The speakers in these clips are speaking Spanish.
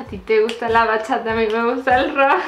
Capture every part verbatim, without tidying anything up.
ti te gusta la bachata, a mí me gusta el rock.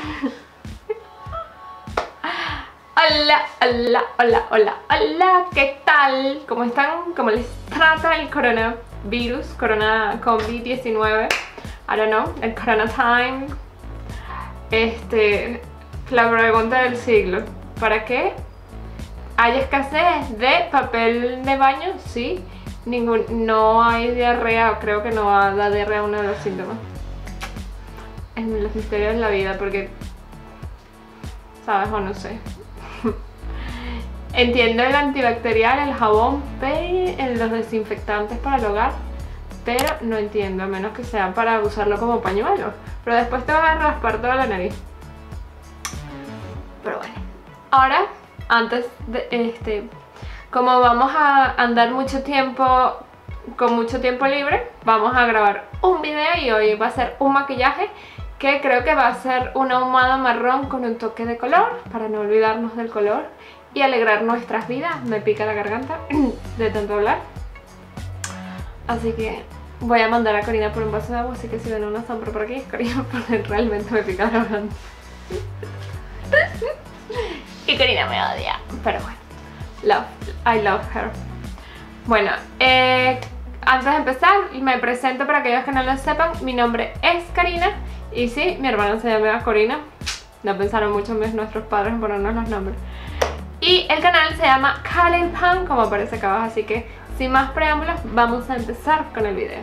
Hola, hola, hola, hola, hola, ¿qué tal? ¿Cómo están? ¿Cómo les trata el coronavirus? Corona COVID diecinueve, I don't know, el corona time. Este, la pregunta del siglo, ¿para qué hay escasez de papel de baño? Sí, ningún, no hay diarrea, creo que no da diarrea uno de los síntomas. En los misterios de la vida, porque, ¿sabes? O no sé. Entiendo el antibacterial, el jabón, en los desinfectantes para el hogar, pero no entiendo, a menos que sea para usarlo como pañuelo. Pero después te vas a raspar toda la nariz. Pero bueno, ahora, antes de este, como vamos a andar mucho tiempo, con mucho tiempo libre, vamos a grabar un video y hoy va a ser un maquillaje que creo que va a ser un ahumado marrón con un toque de color, para no olvidarnos del color y alegrar nuestras vidas. Me pica la garganta de tanto hablar. Así que voy a mandar a Corina por un vaso de agua, así que si ven una sombra por aquí es Corina, porque realmente me pica la garganta. Y Corina me odia, pero bueno, love, I love her. Bueno, eh, antes de empezar me presento para aquellos que no lo sepan. Mi nombre es Karina y sí, mi hermana se llama Corina. No pensaron mucho mis, nuestros padres en ponernos los nombres. Y el canal se llama CalentPan, como aparece acá abajo, así que sin más preámbulos vamos a empezar con el video.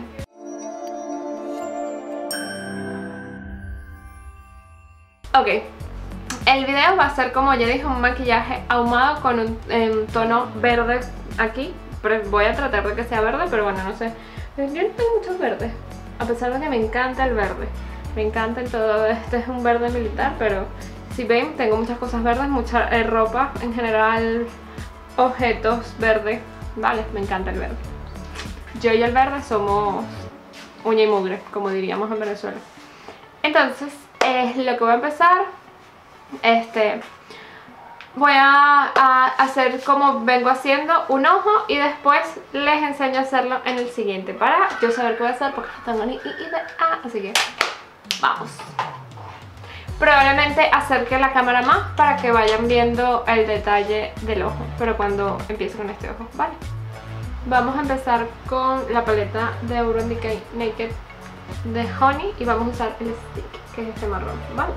Ok, el video va a ser, como ya dije, un maquillaje ahumado con un eh, tono verde aquí. Pero voy a tratar de que sea verde, pero bueno, no sé. Yo no tengo muchos verdes, a pesar de que me encanta el verde. Me encanta el todo, este es un verde militar, pero si ven, tengo muchas cosas verdes, mucha eh, ropa, en general, objetos verdes. Vale, me encanta el verde. Yo y el verde somos uña y mugre, como diríamos en Venezuela. Entonces, es lo que voy a empezar. Este, voy a, a hacer como vengo haciendo un ojo y después les enseño a hacerlo en el siguiente, para yo saber qué voy a hacer, porque no tengo ni idea. Así que vamos. Probablemente acerque la cámara más para que vayan viendo el detalle del ojo, pero cuando empiece con este ojo, ¿vale? Vamos a empezar con la paleta de Urban Decay Naked de Honey y vamos a usar el stick, que es este marrón, ¿vale?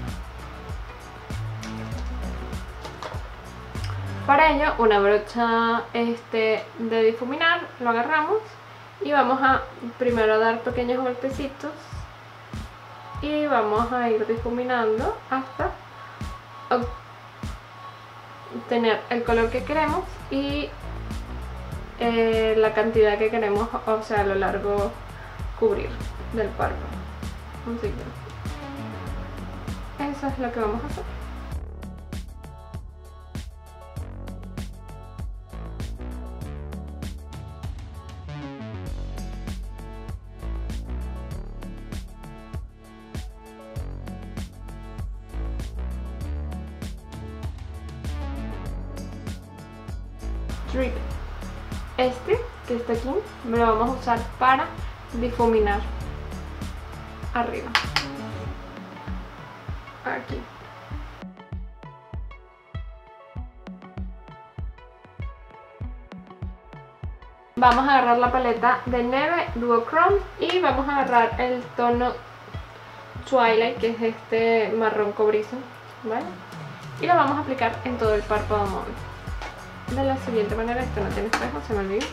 Para ello, una brocha este, de difuminar, lo agarramos y vamos a primero dar pequeños golpecitos y vamos a ir difuminando hasta obtener el color que queremos y eh, la cantidad que queremos, o sea, a lo largo cubrir del párpado. Así que eso es lo que vamos a hacer. Drip. Este que está aquí me lo vamos a usar para difuminar arriba, aquí. Vamos a agarrar la paleta de Neve Duochrome y vamos a agarrar el tono Twilight, que es este marrón cobrizo, ¿vale? Y lo vamos a aplicar en todo el párpado móvil de la siguiente manera. Esto no tiene espejo, se me olvidó.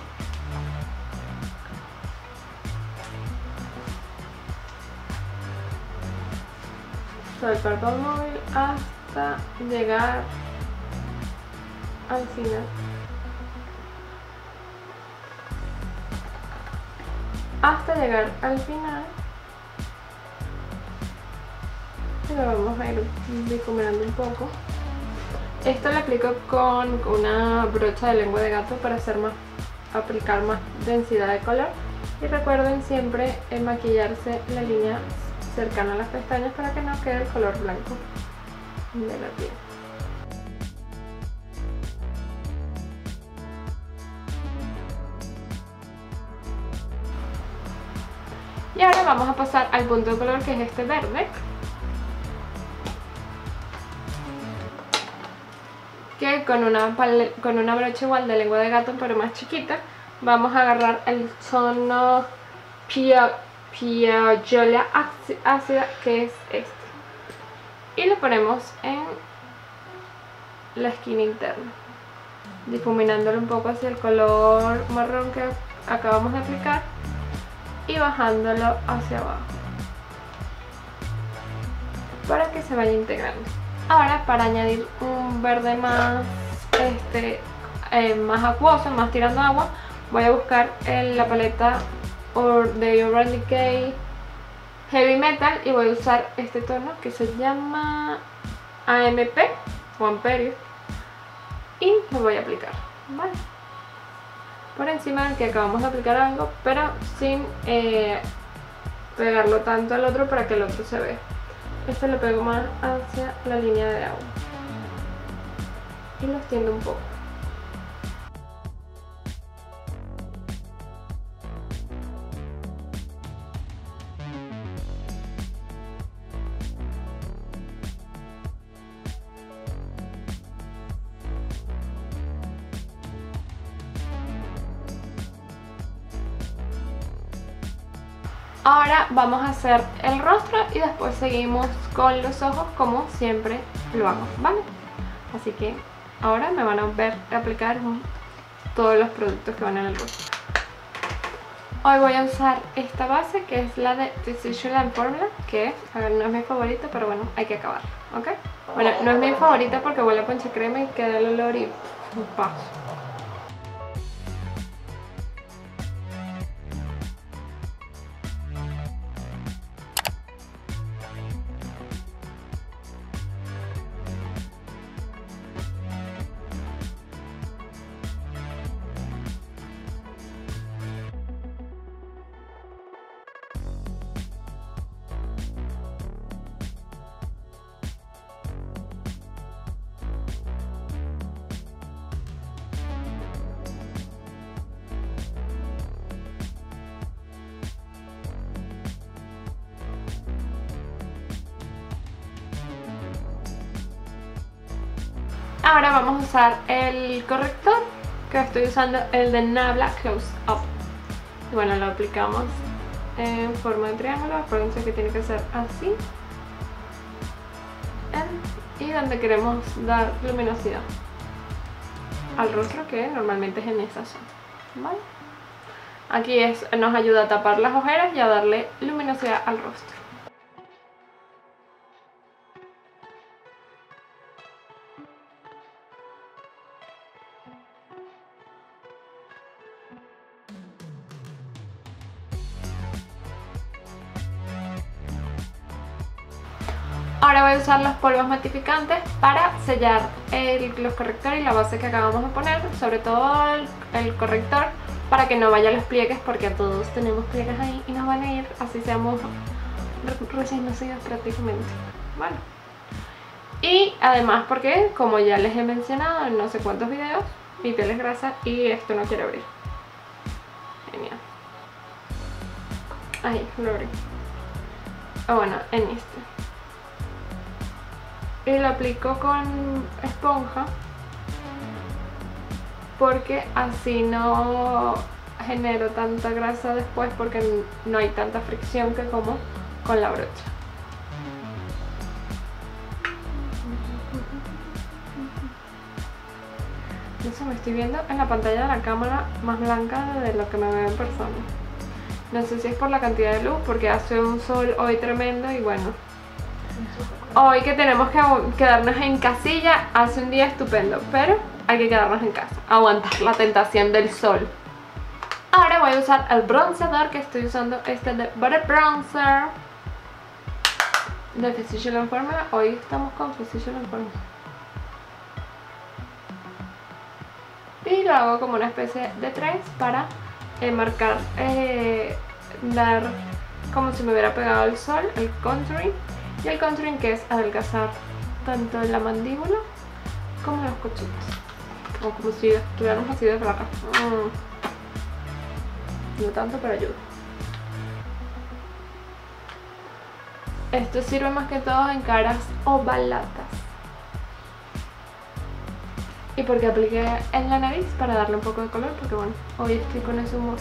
Todo el párpado móvil hasta llegar al final. Hasta llegar al final. Y lo vamos a ir difuminando un poco. Esto lo aplico con una brocha de lengua de gato para hacer más, aplicar más densidad de color. Y recuerden siempre eh, maquillarse la línea cercana a las pestañas para que no quede el color blanco de la piel. Y ahora vamos a pasar al punto de color, que es este verde, que con una, con una brocha igual de lengua de gato pero más chiquita vamos a agarrar el tono Piaggiola ácida, que es este, y lo ponemos en la esquina interna, difuminándolo un poco hacia el color marrón que acabamos de aplicar y bajándolo hacia abajo para que se vaya integrando. Ahora, para añadir un verde más, este, eh, más acuoso, más tirando agua, voy a buscar en la paleta de Urban Decay Heavy Metal y voy a usar este tono que se llama A M P o Amperio, y lo voy a aplicar, ¿vale? Por encima del que acabamos de aplicar algo, pero sin eh, pegarlo tanto al otro para que el otro se vea. Este lo pego más hacia la línea de agua y lo extiendo un poco. Ahora vamos a hacer el rostro y después seguimos con los ojos como siempre lo hago, ¿vale? Así que ahora me van a ver aplicar todos los productos que van en el rostro. Hoy voy a usar esta base, que es la de Physicians Formula, que a ver, no es mi favorita, pero bueno, hay que acabar, ¿ok? Bueno, no es mi favorita porque huele a ponche crema y queda el olor y un paso. Ahora vamos a usar el corrector, que estoy usando el de Nabla Close Up. Y bueno, lo aplicamos en forma de triángulo. Acuérdense que tiene que ser así. Y donde queremos dar luminosidad al rostro, que normalmente es en esa zona, ¿vale? Aquí es, nos ayuda a tapar las ojeras y a darle luminosidad al rostro. Ahora voy a usar los polvos matificantes para sellar el, los correctores y la base que acabamos de poner, sobre todo el, el corrector, para que no vaya a los pliegues, porque a todos tenemos pliegues ahí y nos van a ir, así seamos recién nacidos prácticamente, ¿vale? Y además porque, como ya les he mencionado en no sé cuántos videos, mi piel es grasa y esto no quiere abrir. Genial. Ahí, lo abrí. O bueno, en este. Y lo aplico con esponja porque así no genero tanta grasa después, porque no hay tanta fricción que como con la brocha. No sé, me estoy viendo en la pantalla de la cámara más blanca de lo que me veo en persona. No sé si es por la cantidad de luz, porque hace un sol hoy tremendo y bueno, hoy que tenemos que quedarnos en casilla, hace un día estupendo, pero hay que quedarnos en casa, aguantar la tentación del sol. Ahora voy a usar el bronceador, que estoy usando este de Butter Bronzer de Physicians Formula. Hoy estamos con Physicians Formula. Y lo hago como una especie de tres para eh, marcar, eh, dar como si me hubiera pegado el sol, el contouring. Y el contouring, que es adelgazar tanto la mandíbula como los cochitos, o como si estuviéramos así de flacas. Mm. No tanto, pero ayuda. Esto sirve más que todo en caras ovaladas. Y porque apliqué en la nariz para darle un poco de color, porque bueno, hoy estoy con ese humor.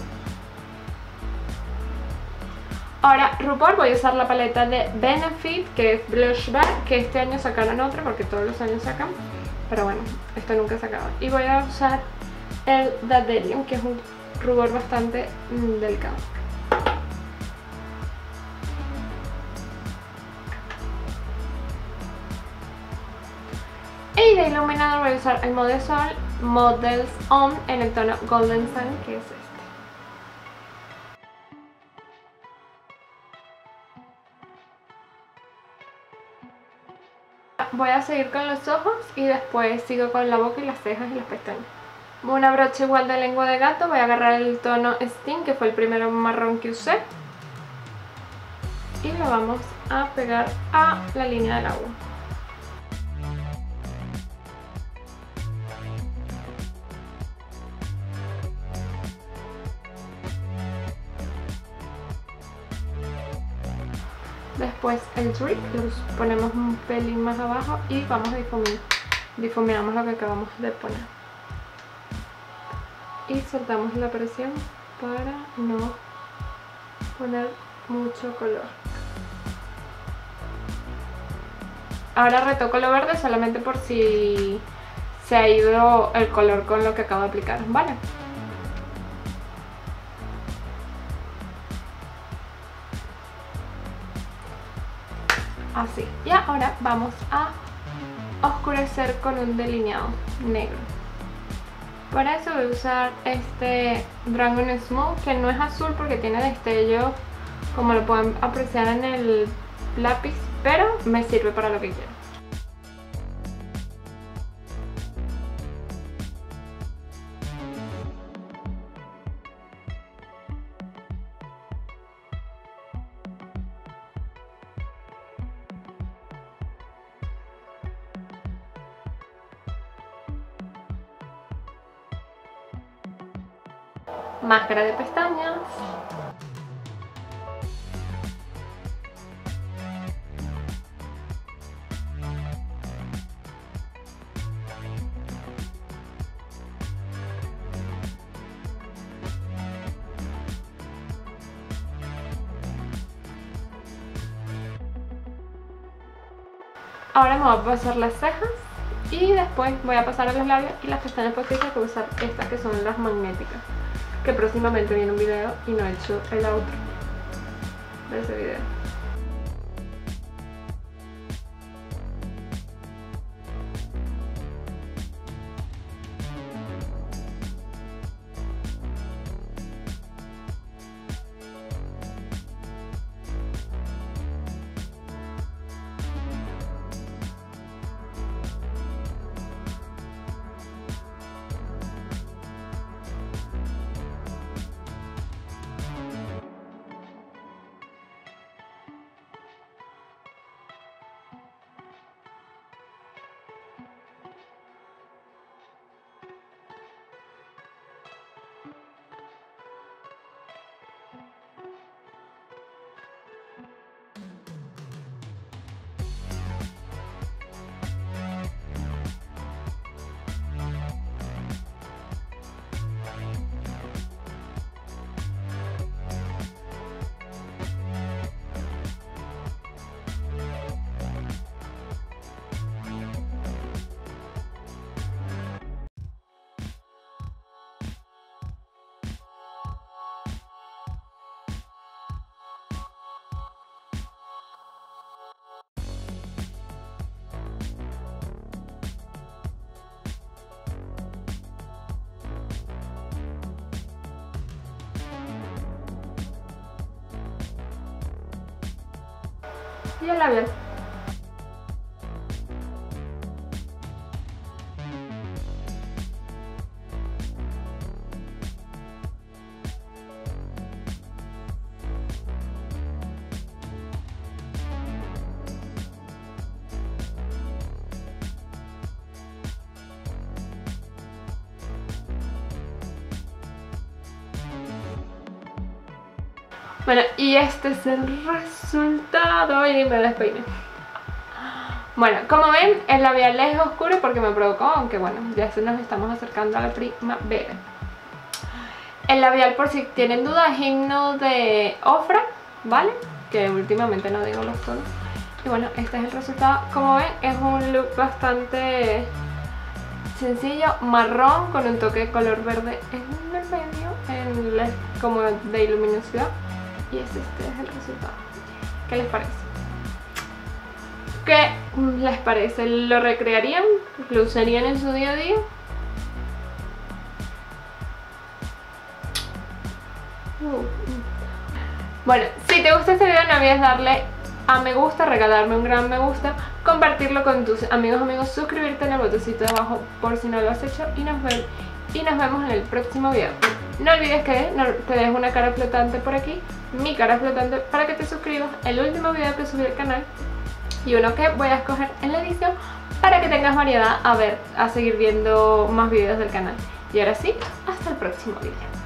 Ahora, RuPaul, voy a usar la paleta de Benefit, que es Blush Bar, que este año sacaron otra, porque todos los años sacan. Pero bueno, esto nunca se acaba. Y voy a usar el Dadelium, que es un rubor bastante mm, delicado. Y de iluminador voy a usar el Models On, Models On en el tono Golden Sun, que es este. Voy a seguir con los ojos y después sigo con la boca y las cejas y las pestañas. Una brocha igual de lengua de gato, voy a agarrar el tono Sting, que fue el primero marrón que usé. Y lo vamos a pegar a la línea del agua. Después el drip lo ponemos un pelín más abajo y vamos a difuminar. Difuminamos lo que acabamos de poner. Y soltamos la presión para no poner mucho color. Ahora retoco lo verde solamente por si se ha ido el color con lo que acabo de aplicar, ¿vale? Así. Y ahora vamos a oscurecer con un delineado negro. Para eso voy a usar este Dragon Smooth, que no es azul porque tiene destello, como lo pueden apreciar en el lápiz, pero me sirve para lo que quiero. Máscara de pestañas. Ahora me voy a pasar las cejas y después voy a pasar a los labios y las pestañas postizas, que voy a usar estas que son las magnéticas, que próximamente viene un video y no he hecho el outro de ese video. Y el labial. Bueno, y este es el resultado. Y me despeiné. Bueno, como ven, el labial es oscuro porque me provocó, aunque bueno, ya se nos estamos acercando a la primavera. El labial, por si tienen duda, es Himno de Ofra, ¿vale? Que últimamente no digo los tonos. Y bueno, este es el resultado. Como ven, es un look bastante sencillo, marrón, con un toque de color verde en el medio, en la, como de luminosidad. Y este, este es el resultado. ¿Qué les parece? ¿Qué les parece? ¿Lo recrearían? ¿Lo usarían en su día a día? Uh. Bueno, si te gusta este video no olvides darle a me gusta, regalarme un gran me gusta, compartirlo con tus amigos amigos, suscribirte en el botoncito de abajo por si no lo has hecho y nos, ve y nos vemos en el próximo video. No olvides que no, te dejo una cara flotante por aquí, mi cara flotante, para que te suscribas, el último video que subí al canal y uno que voy a escoger en la edición para que tengas variedad a ver, a seguir viendo más videos del canal. Y ahora sí, hasta el próximo video.